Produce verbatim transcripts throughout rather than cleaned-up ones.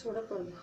சுட போகுது.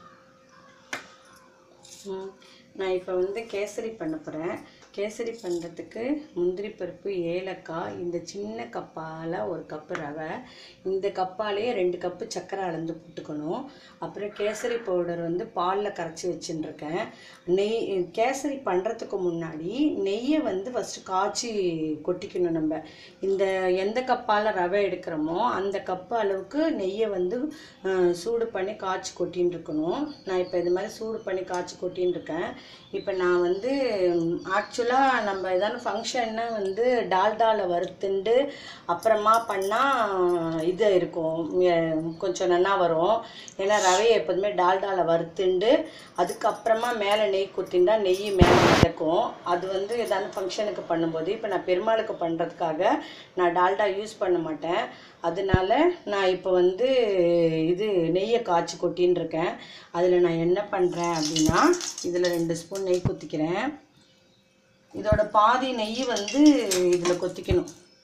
ம் நான் இப்போ வந்து கேசரி பண்ண போகிறேன். கேசரி பண்ணுறதுக்கு முந்திரி பருப்பு, ஏலக்காய், இந்த சின்ன கப்பால் ஒரு கப்பு ரவை, இந்த கப்பாலேயே ரெண்டு கப்பு சர்க்கரை அளந்து போட்டுக்கணும். அப்புறம் கேசரி பவுடர் வந்து பாலில் கரைச்சி வச்சுட்டுருக்கேன். நெய் கேசரி பண்ணுறதுக்கு முன்னாடி நெய்யை வந்து ஃபஸ்ட்டு காய்ச்சி கொட்டிக்கணும். நம்ம இந்த எந்த கப்பால் ரவை எடுக்கிறோமோ அந்த கப்பு அளவுக்கு நெய்யை வந்து சூடு பண்ணி காய்ச்சி கொட்டின்னு இருக்கணும். நான் இப்போ இது மாதிரி சூடு பண்ணி காய்ச்சி கொட்டின்னு இருக்கேன். இப்போ நான் வந்து ஆக்சுவலாக நம்ம ஏதாவது ஃபங்க்ஷன்னா வந்து டால்டாவில் வறுத்துண்டு அப்புறமா பண்ணால் இது இருக்கும், கொஞ்சம் நல்லா வரும். ஏன்னா ரவையை எப்போதுமே டால்டாவில் வறுத்துண்டு அதுக்கப்புறமா மேலே நெய் குத்திண்டா நெய் மேலே மிதக்கும். அது வந்து ஏதாவது ஃபங்க்ஷனுக்கு பண்ணும்போது, இப்போ நான் பெருமாளுக்கு பண்ணுறதுக்காக நான் டால்டா யூஸ் பண்ண மாட்டேன். அதனால நான் இப்போ வந்து இது நெய்யை காய்ச்சி கொட்டின்னு இருக்கேன். அதில் நான் என்ன பண்ணுறேன் அப்படின்னா, இதில் ரெண்டு ஸ்பூன் நெய் கொத்திக்கிறேன். இதோட பாதி நெய் வந்து இதில் கொத்திக்கணும்.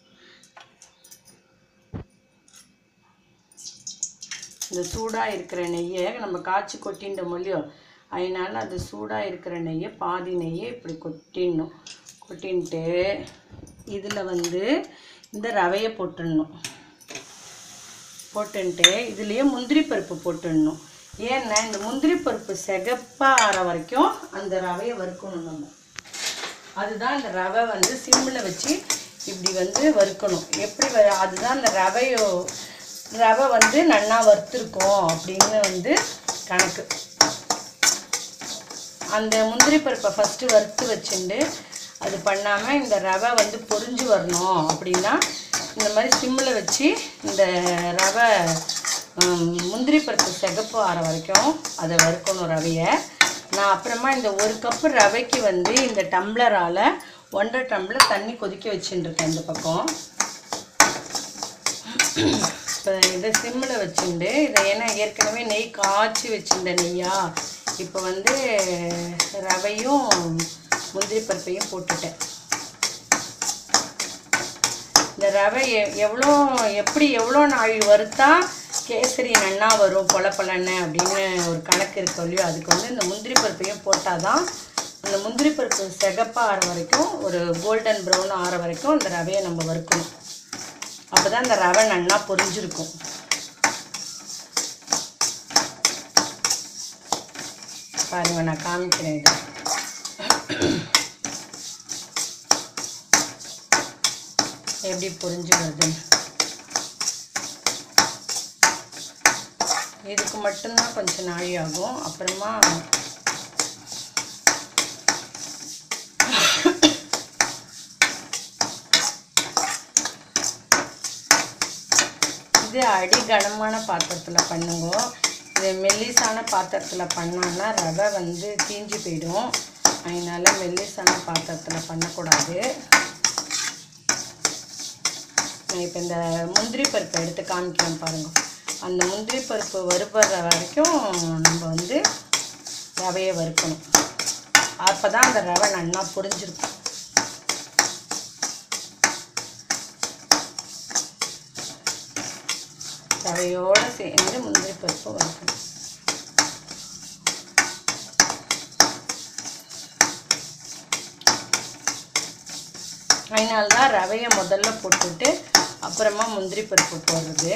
இந்த சூடாக இருக்கிற நெய்யை நம்ம காய்ச்சி கொட்டின்ற மொழியோ, அதனால் அது சூடாக இருக்கிற நெய்யை பாதி நெய்யை இப்படி கொட்டிடணும். கொட்டின்ட்டு இதில் வந்து இந்த ரவையை போட்டுடணும். போட்டுன்ட்டு இதுலேயே முந்திரி பருப்பு போட்டுடணும். ஏன்னா இந்த முந்திரி பருப்பு சிகப்பாக ஆற வரைக்கும் அந்த ரவையை வறுக்கணும் நம்ம. அதுதான் இந்த ரவை வந்து சிம்மில் வச்சு இப்படி வந்து வறுக்கணும். எப்படி வ அதுதான் இந்த ரவையோ ரவை வந்து நல்லா வறுத்துருக்கோம் அப்படின்னு வந்து கணக்கு. அந்த முந்திரி பருப்பை ஃபஸ்ட்டு வறுத்து வச்சுட்டு அது பண்ணாமல் இந்த ரவை வந்து பொரிஞ்சு வரணும் அப்படின்னா இந்த மாதிரி சிம்மில் வச்சு இந்த ரவை முந்திரி பருப்பு சிகப்பு ஆற வரைக்கும் அதை வறுக்கணும் ரவையை. நான் அப்புறமா இந்த ஒரு கப்பு ரவைக்கு வந்து இந்த டம்ளரால் ஒன்றரை டம்ளர் தண்ணி கொதிக்க வச்சுட்டுருக்கேன் இந்த பக்கம். இப்போ இதை சிம்மில் வச்சுட்டு இதை ஏன்னா ஏற்கனவே நெய் காய்ச்சி வச்சுருந்த நெய்யா, இப்போ வந்து ரவையும் முந்திரி பருப்பையும் போட்டுட்டேன். இந்த ரவை எ எவ்வளோ எப்படி எவ்வளோ நாள் வறுத்தா கேசரி நல்லா வரும் பொல பொலன்னு அப்படின்னு ஒரு கணக்கு இருக்கு இல்லையோ, அதுக்கு வந்து இந்த முந்திரி பருப்பையும் போட்டால் தான் அந்த முந்திரி பருப்பு சிகப்பாக ஆற வரைக்கும், ஒரு கோல்டன் ப்ரௌன் ஆற வரைக்கும் அந்த ரவையை நம்ம வறுக்கணும். அப்போ தான் அந்த ரவை நல்லா பொரிஞ்சிருக்கும். பாருங்க, நான் காமிக்கிறேன். இது எப்படி பொரிஞ்சு வருதுன்னு. இதுக்கு மட்டும்தான் கொஞ்சம் நாழி ஆகும். அப்புறமா இது அடி கனமான பாத்திரத்தில் பண்ணுங்க. இது மெல்லிசான பாத்திரத்தில் பண்ணோன்னா ரவை வந்து தீஞ்சு போயிடும். அதனால் மெல்லிசான பாத்திரத்தில் பண்ணக்கூடாது. நான் இப்போ இந்த முந்திரி பருப்பை எடுத்து காமிக்கிறேன் பாருங்கள். அந்த முந்திரி பருப்பு வறுபடுற வரைக்கும் நம்ம வந்து ரவையை வறுக்கணும். அப்போ தான் அந்த ரவை நல்லா பொரிஞ்சிருக்கும். ரவையோடு சேர்ந்து முந்திரி பருப்பு வறுக்கணும். அதனால்தான் ரவையை முதல்ல போட்டுட்டு அப்புறமா முந்திரி பருப்பு போடுறது.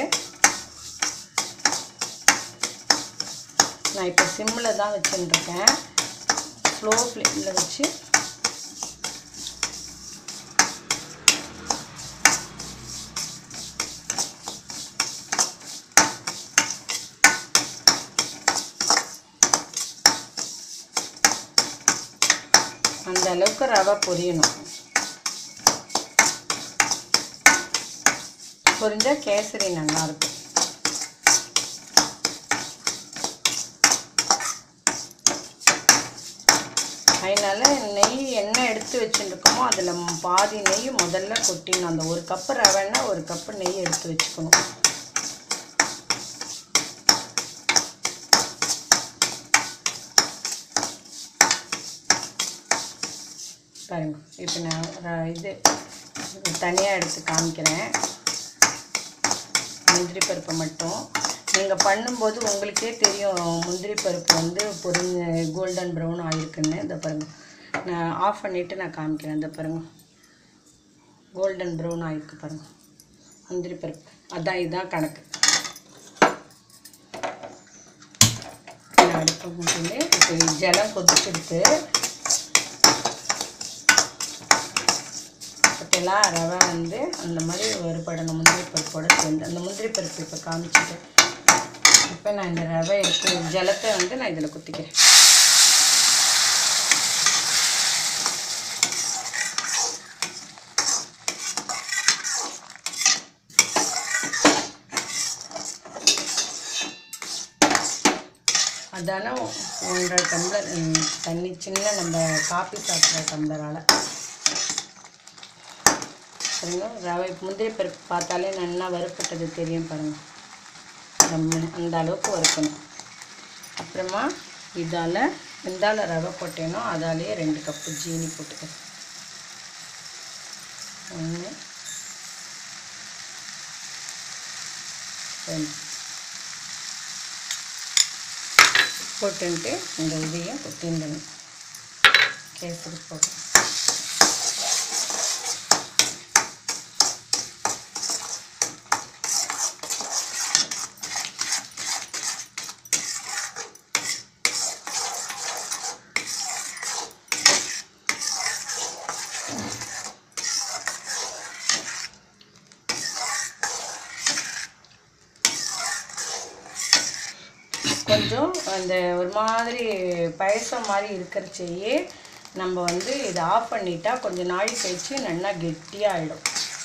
நான் இப்போ சிம்மில் தான் வச்சுட்டுருக்கேன். ஸ்லோ ஃப்ளேமில் வச்சு அந்த அளவுக்கு ரவை பொரியணும். பொரிஞ்சால் கேசரி நல்லாயிருக்கும். அதனால் நெய் என்ன எடுத்து வச்சுருக்கோமோ அதில் பாதி நெய் முதல்ல கொட்டிடணும். அந்த ஒரு கப்பு ரவைன்னா ஒரு கப்பு நெய் எடுத்து வச்சுக்கணும். பாருங்க, இப்போ நான் இது தனியாக எடுத்து காமிக்கிறேன். முந்திரி பருப்பு மட்டும் நீங்கள் பண்ணும்போது உங்களுக்கே தெரியும் முந்திரி பருப்பு வந்து பொரிஞ்ச கோல்டன் ப்ரௌன் ஆகிருக்குன்னு. இந்த பாருங்கள், நான் ஆஃப் பண்ணிவிட்டு நான் காமிக்கிறேன். இந்த பாருங்கள், கோல்டன் ப்ரௌன் ஆகிருக்கு பாருங்கள் முந்திரி பருப்பு. அதான் இதுதான் கணக்கு. அடுப்பு முடிஞ்சு இப்போ ஜலம் கொதிச்சிருக்கு. இப்போலாம் ரவை வந்து அந்த மாதிரி வறுபடணும் முந்திரி பருப்போடு சேர்ந்து. அந்த முந்திரி பருப்பு இப்போ காமிச்சிட்டேன். இப்போ நான் இந்த ரவை எடுத்து ஜலத்தை வந்து நான் இதில் குத்திக்கிறேன். அதான ஒன்றரை டம்ளர் தண்ணி, சின்ன நம்ம காஃபி சாப்பிட்ற டம்ளரால். சரிங்க, ரவை முந்திரி பருப்பு பார்த்தாலே நல்லா வறுப்பட்டது தெரியும் பாருங்கள். நம்ம அந்த அளவுக்கு வறுக்கணும். அப்புறமா இதால் எந்தால் ரவை போட்டேனோ அதாலேயே ரெண்டு கப்பு ஜீனி போட்டுக்கிறேன். ஒன்று ரெண்டு போட்டுன்ட்டு இந்த இதையும் கொத்திண்டணும். கேசரி போட்டு கொஞ்சம் அந்த ஒரு மாதிரி பாயசம் மாதிரி இருக்கிறச்சேயே நம்ம வந்து இதை ஆஃப் பண்ணிட்டா கொஞ்சம் நாள் கழிச்சு நல்லா கெட்டியாக ஆகிடும்.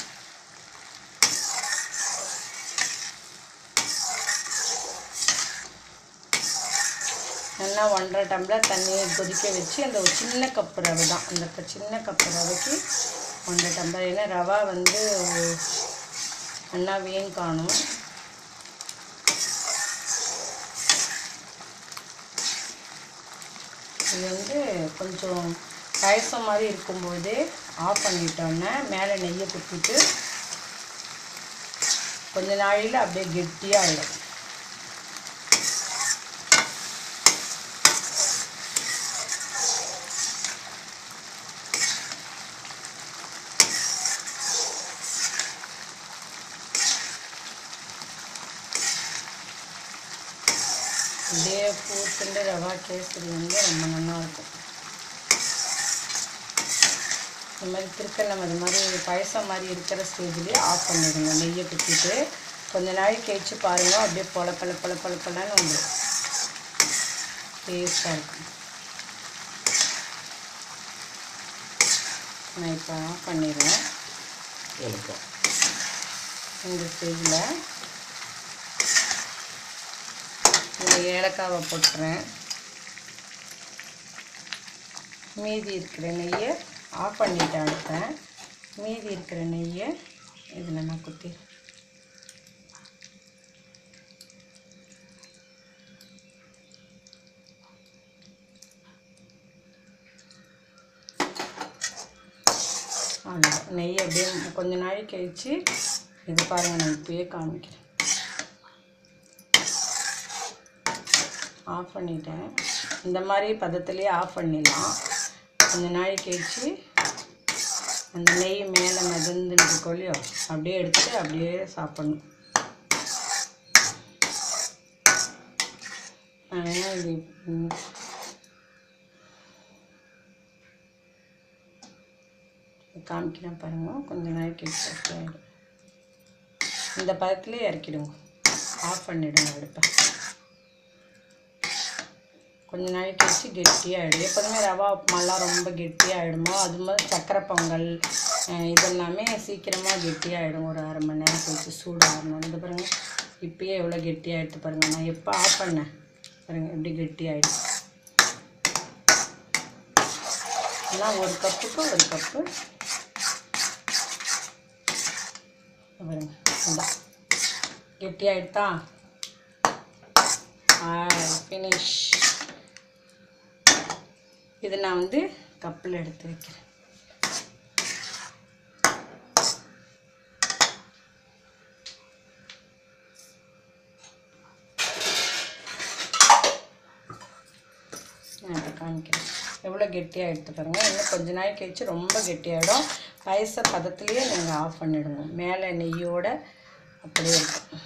நல்லா ஒன்றரை டம்ளர் தண்ணியை கொதிக்க வச்சு அந்த ஒரு சின்ன கப்பு ரவை தான், அந்த சின்ன கப்பு ரவைக்கு ஒன்றரை டம்ளர். ஏன்னா ரவை வந்து நல்லா வேன் காணும். இது வந்து கொஞ்சம் பாயசம் மாதிரி இருக்கும்போதே ஆஃப் பண்ணிட்டோன்னே மேலே நெய்யை குத்திட்டு கொஞ்ச நாளையில் அப்படியே கெட்டியாக ஆகிடும். அப்படியே பூத்துண்டு ரவா கேசரி வந்து ரொம்ப நல்லா இருக்கும். இந்த மாதிரி திருக்கல்லம் அது மாதிரி பாயசம் மாதிரி இருக்கிற ஸ்டேஜ்லேயே ஆஃப் பண்ணிடுங்க. நெய்யை குத்திட்டு கொஞ்ச நாளைக்கு கழிச்சு பாருங்கள், அப்படியே பொல பல பல பல பலன்னு வந்துடும். டேஸ்ட்டாக இருக்கும். நான் இப்போ ஆஃப் பண்ணிடுறேன். இந்த ஸ்டேஜில் இந்த ஏலக்காவை போட்டுறேன். மீதி இருக்கிற நெய்யை ஆஃப் பண்ணிவிட்டு அடுப்பேன். மீதி இருக்கிற நெய்யை இதில் நான் குத்தி அவ்வளோ நெய் அப்படியே கொஞ்சம் நாளைக்கு கழிச்சு இது பாருங்கள், நான் இப்போயே காமிக்கிறேன். ஆஃப் பண்ணிட்டேன். இந்த மாதிரி பதத்துலேயே ஆஃப் பண்ணிடலாம். கொஞ்சம் நாளைக்கு கழிச்சு அந்த நெய் மேலே மிதந்துட்டு கொள்ளியோ அப்படியே எடுத்து அப்படியே சாப்பிடணும். அதனால் இது காமிக்கிறேன் பாருங்கள். கொஞ்சம் நாளைக்கு கழிச்சு ஆகிடும். இந்த பதத்துலேயே இறக்கிடுங்க. ஆஃப் பண்ணிவிடுங்க அடுப்பை. கொஞ்சம் நாளைக்கு கழிச்சு கெட்டியாகிடும். எப்போதுமே ரவா உப்புமாலாம் ரொம்ப கெட்டியாகிடுமோ அது மாதிரி சக்கரை பொங்கல் இதெல்லாமே சீக்கிரமாக கெட்டியாகிடும். ஒரு அரை மணி நேரம் கழிச்சு சூடாகணும். இது பாருங்கள், இப்போயே எவ்வளோ கெட்டியாகிடுது பாருங்கள். நான் எப்போ ஆஃப் பண்ணேன் பாருங்கள் எப்படி கெட்டியாகிடும். எல்லாம் ஒரு கப்புக்கு ஒரு கப்பு பாருங்கள். இதான் கெட்டியாகிடுதா? ஃபினிஷ். இதை நான் வந்து கப்பில் எடுத்து வைக்கிறேன். நான் இப்போ காமிக்கிறேன் எவ்வளோ கெட்டியாக எடுத்து பாருங்கள். இன்னும் கொஞ்ச நாள் கழிச்சு ரொம்ப கெட்டியாகிடும். பாயச பதத்துலேயே நீங்கள் ஆஃப் பண்ணிவிடுங்க. மேலே நெய்யோடு அப்படியே இருக்கும்,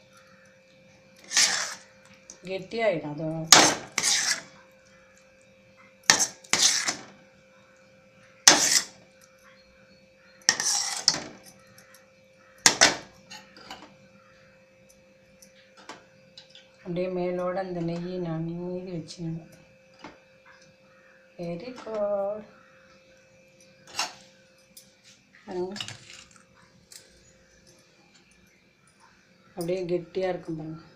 கெட்டியாகிடும். அதுவும் அப்படியே மேலோட அந்த நெய்யை நான் மீதி வச்சுருந்தேன். Very good. அப்படியே கெட்டியாக இருக்கும் பாருங்கள்.